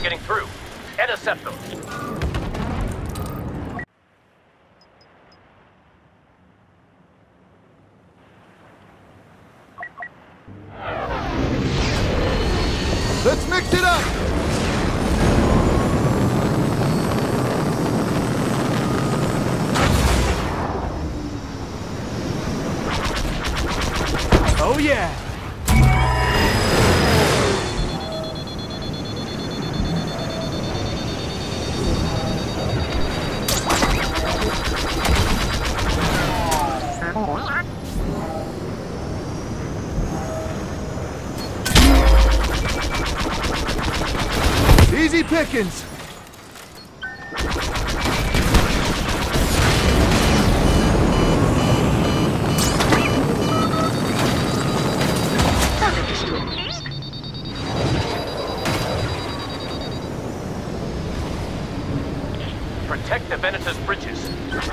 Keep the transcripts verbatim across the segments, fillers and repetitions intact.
getting through. Intercept them. Let's mix it up! Oh yeah! Easy pickings! Protect the Venator's bridges.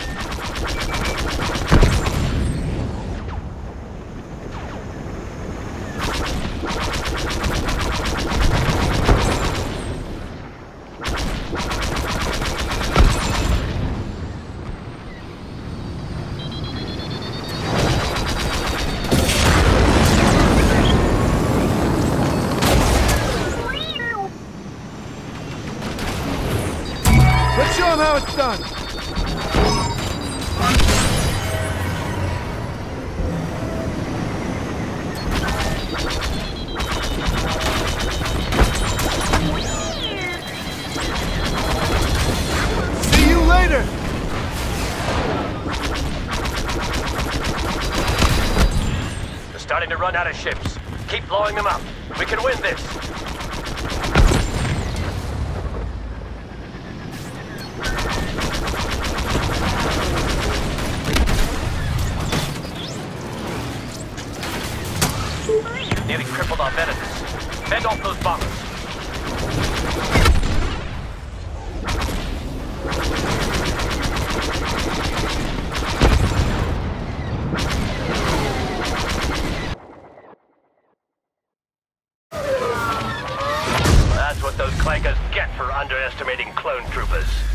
Let's show them how it's done! See you later! They're starting to run out of ships. Keep blowing them up. We can win this. Nearly crippled our Venators. Fend off those bombers. That's what those clankers get for underestimating clone troopers.